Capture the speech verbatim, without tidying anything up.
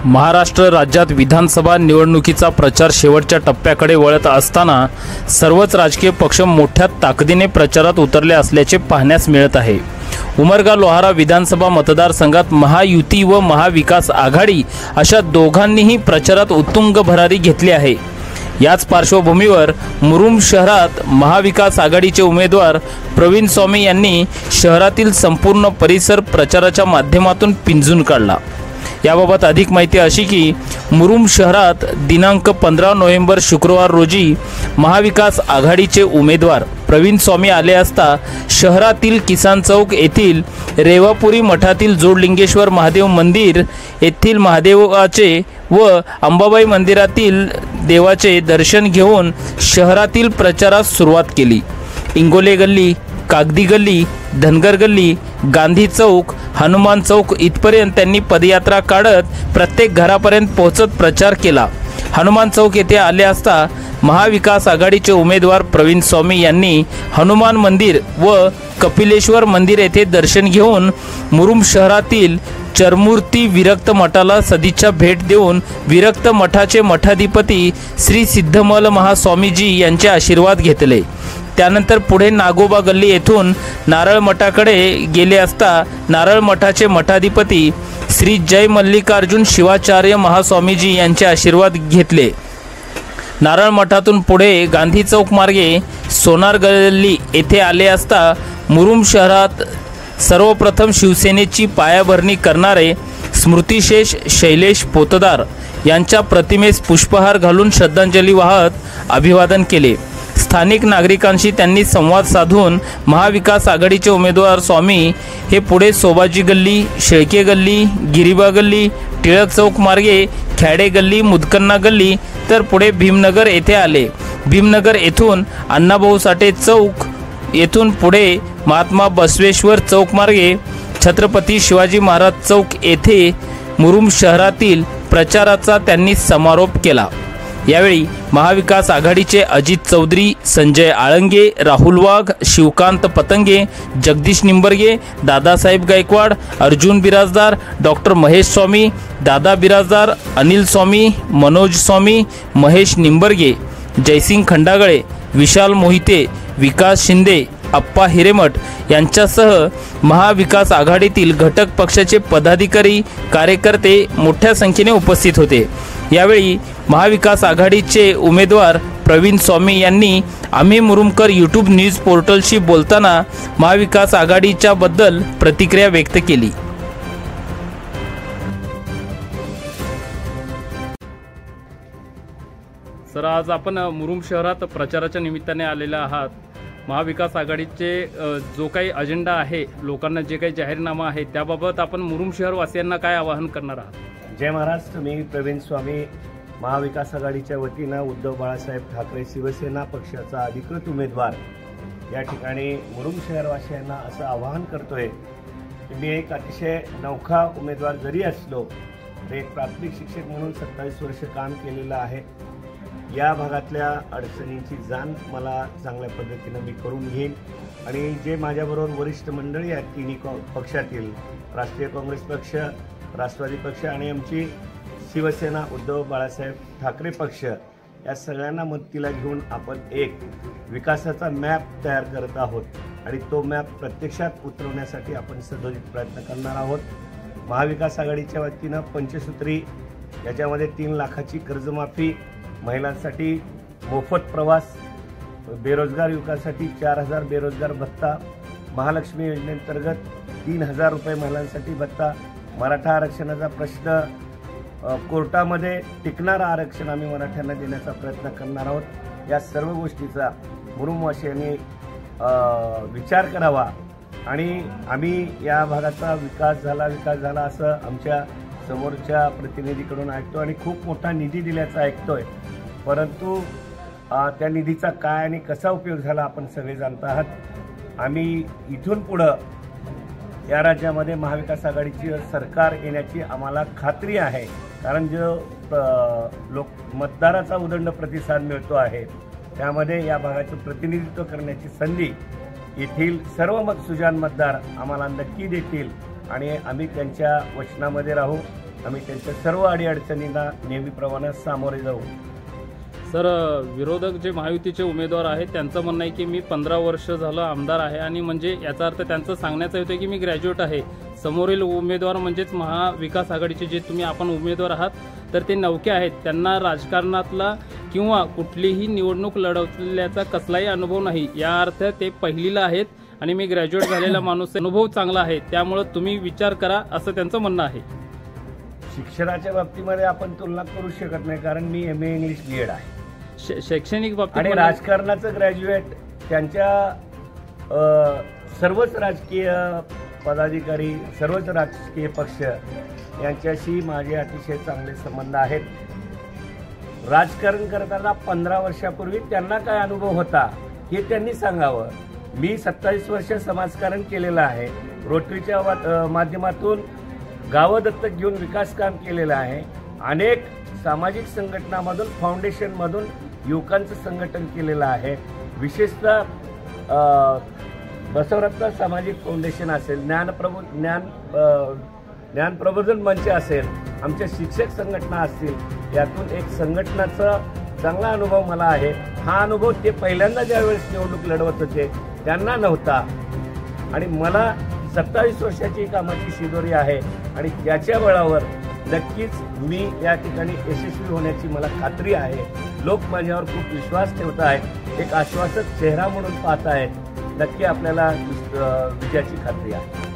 महाराष्ट्र राज्यात विधानसभा निवडणुकीचा प्रचार शेवटच्या टप्प्याकडे वळत असताना सर्वच राजकीय पक्ष मोठ्या ताकदीने प्रचारात उतरले असल्याचे पाहण्यास मिळत आहे। उमरगा लोहारा विधानसभा मतदारसंघात महायुती व महाविकास आघाडी अशा दोघांनीही प्रचारात उत्तुंग भरारी घेतली आहे। याच पार्श्वभूमीवर मुरुम शहरात महाविकास आघाडीचे उमेदवार प्रवीण स्वामी यांनी शहरातील संपूर्ण परिसर प्रचाराच्या माध्यमातून पिंजून काढला। याबाबत अधिक माहिती अशी की मुरुम शहरात दिनांक पंधरा नोव्हेंबर शुक्रवार रोजी महाविकास आघाडीचे उमेदवार प्रवीण स्वामी आले असता शहरातील किसान चौक येथील रेवापुरी मठातील जोडलिंगेश्वर महादेव मंदिर येथील महादेवाचे व अंबाबाई मंदिरातील देवाचे दर्शन घेऊन शहरातील प्रचारास सुरुवात केली। इंगोले गल्ली, कागदी गल्ली, धनगर गल्ली, गांधी चौक, हनुमान चौक इथपर्यंत त्यांनी पदयात्रा काढत प्रत्येक घरापर्यंत पोहोचत प्रचार केला। हनुमान चौक येथे आले असता महाविकास आघाडीचे उमेदवार प्रवीण स्वामी यांनी हनुमान मंदिर व कपिलेश्वर मंदिर येथे दर्शन घेऊन मुरुम शहरातील चरमूर्ती विरक्त मठाला सदिच्छा भेट देऊन विरक्त मठाचे मठाधिपती श्री सिद्धमल महास्वामीजी यांचे आशीर्वाद घेतले। त्यानंतर पुढे नागोबा गल्ली येथून नारळ मठाकडे गेले असता नारळ मठाचे मठाधिपती श्री जय मल्लिकार्जुन शिवाचार्य महास्वामीजी यांचे आशीर्वाद घेतले। नारळ मठातून पुढे गांधी चौक मार्गे सोनार गल्ली येथे आले असता मुरुम शहरात सर्वप्रथम शिवसेनेची पायाभरणी करणारे स्मृतिशेष शैलेश पोतदार यांच्या प्रतिमेस पुष्पहार घालून श्रद्धांजली वाहत अभिवादन केले। स्थानिक नागरिकांशी त्यांनी संवाद साधून महाविकास आघाडीचे उमेदवार स्वामी हे पुढे सोबाजी गल्ली, शेळके गल्ली, गिरिबा गल्ली, टिळक चौक मार्गे खेडे गल्ली, मुदकन्ना गल्ली तर पुढे भीमनगर येथे आले। भीमनगर येथून अण्णाभाऊ साठे चौक येथून पुढे महात्मा बसवेश्वर चौक मार्गे छत्रपती शिवाजी महाराज चौक येथे मुरुम शहरातील प्रचाराचा त्यांनी समारोप केला। यावेळी महाविकास आघाडीचे अजित चौधरी, संजय आळंगे, राहुल वाघ, शिवकांत पतंगे, जगदीश निंबर्गे, दादासाहेब गायकवाड, अर्जुन बिराजदार, डॉक्टर महेश स्वामी, दादा बिराजदार, अनिल स्वामी, मनोज स्वामी, महेश निंबर्गे, जयसिंग खंडागळे, विशाल मोहिते, विकास शिंदे, अप्पा हिरेमठ यांच्यासह महाविकास आघाडीतील घटक पक्षाचे पदाधिकारी, कार्यकर्ते मोठ्या संख्येने उपस्थित होते। यावेळी महाविकास आघाडीचे उमेदवार प्रवीण स्वामी यांनी आम्ही मुरुमकर यूट्यूब न्यूज पोर्टलशी बोलताना महाविकास आघाडीच्या बद्दल प्रतिक्रिया व्यक्त केली। सर, आज आपण मुरुम शहरात प्रचाराच्या निमित्ताने आलेले आहात। महाविकास आघाडीचे जो काही अजेंडा आहे, लोकांना जे काही जाहीरनामा आहे त्याबाबत आपण मुरुम शहर वासियांना काय आवाहन करणार आहात? जय महाराष्ट्र। मी प्रवीण स्वामी महाविकास आघाडीच्या वतीनं उद्धव बाळासाहेब ठाकरे शिवसेना पक्षाचा अधिकृत उमेदवार या ठिकाणी मुरुम शहरवासियांना असं आवाहन करतोय की मी एक अतिशय नौखा उमेदवार जरी असलो तरी एक प्राथमिक शिक्षक म्हणून सत्तावीस वर्ष काम केलेलं आहे। या भागातल्या अडचणींची जाण मला चांगल्या पद्धतीनं मी करून घेईन आणि जे माझ्याबरोबर वरिष्ठ मंडळी आहेत तिन्ही पक्षातील राष्ट्रीय काँग्रेस पक्ष, राष्ट्रवादी पक्ष आणि आमची शिवसेना उद्धव बाळासाहेब ठाकरे पक्ष या सगळ्यांना मदतीला घेऊन आपण एक विकासाचा मॅप तयार करत आहोत आणि तो मॅप प्रत्यक्षात उतरवण्यासाठी आपण सदोदित प्रयत्न करणार आहोत। महाविकास आघाडीच्या वतीनं पंचसूत्री याच्यामध्ये तीन लाखाची कर्जमाफी, महिलांसाठी मोफत प्रवास, बेरोजगार युवकांसाठी चार हजार बेरोजगार भत्ता, महालक्ष्मी योजनेअंतर्गत तीन हजार रुपये महिलांसाठी भत्ता, मराठा आरक्षणाचा प्रश्न कोर्टामध्ये टिकणारं आरक्षण आम्ही मराठ्यांना देण्याचा प्रयत्न करणार आहोत। या सर्व गोष्टीचा मुरुमवासियांनी विचार करावा आणि आम्ही या भागाचा विकास झाला विकास झाला असं आमच्या समोरच्या प्रतिनिधीकडून ऐकतो आणि खूप मोठा निधी दिल्याचा ऐकतोय, परंतु त्या निधीचा काय आणि कसा उपयोग झाला आपण सगळे जाणत आहात। आम्ही इथून पुढं या राज्यामध्ये महाविकास आघाडीची सरकार येण्याची आम्हाला खात्री आहे, कारण जो लोक मतदाराचा उदंड प्रतिसाद मिळतो आहे त्यामध्ये या भागाचं प्रतिनिधित्व करण्याची संधी येथील सर्व मत सुजान मतदार आम्हाला नक्की देतील आणि आम्ही त्यांच्या वचनामध्ये राहू। आम्ही त्यांच्या सर्व अडीअडचणींना नेहमीप्रमाणे सामोरे जाऊ. सर, विरोधक जे महायुतीचे उमेदवार आहेत त्यांचं म्हणणं आहे की मी पंधरा वर्ष झालं आमदार आहे आणि म्हणजे याचा अर्थ त्यांचं सांगण्याचं होतं की मी ग्रॅज्युएट आहे. समोरील उमेदवार म्हणजेच महाविकास आघाडीचे जे तुम्ही आपण उमेदवार आहात तर ते नवके आहेत, त्यांना राजकारणातला किंवा कुठलीही निवडणूक लढवल्याचा कसलाही अनुभव नाही. या अर्थ ते पहिलीला आहेत आणि मी ग्रॅज्युएट झालेला माणूस, अनुभव चांगला आहे, त्यामुळे तुम्ही विचार करा असं त्यांचं म्हणणं आहे. शिक्षणाच्या बाबतीमध्ये आपण तुलना करू शकत नाही, कारण मी M A English B Ed आहे. शैक्षणिक बाबतीत आणि राजकारणाचं ग्रॅज्युएट त्यांच्या सर्वच राजकीय पदाधिकारी, सर्वच राजकीय पक्ष यांच्याशी माझे अतिशय चांगले संबंध आहेत. राजकारण करताना पंधरा वर्षापूर्वी त्यांना काय अनुभव होता हे त्यांनी सांगावं. मी सत्तावीस वर्ष समाजकारण केलेलं आहे. रोटरीच्या माध्यमातून गावं दत्तक घेऊन विकास काम केलेलं आहे. अनेक सामाजिक संघटनामधून, फाउंडेशनमधून युवकांचं संघटन केलेलं आहे. विशेषतः बसवरत्न सामाजिक फाउंडेशन असेल, ज्ञानप्रबो ज्ञान ज्ञानप्रबोधन मंच असेल, आमच्या शिक्षक संघटना असतील, यातून एक संघटनाचा चांगला अनुभव मला आहे. हा अनुभव ते पहिल्यांदा ज्यावेळेस निवडणूक लढवत होते त्यांना नव्हता. आणि मला सत्तावीस वर्षाची कामाची शिदोरी आहे आणि त्याच्या बळावर नक्कीच मी या ठिकाणी यशस्वी होण्याची मला खात्री आहे. लोक माझ्यावर खूप विश्वास ठेवत आहेत, एक आश्वासक चेहरा म्हणून पाहत आहेत. नक्की आपल्याला विजयाची खात्री आहे.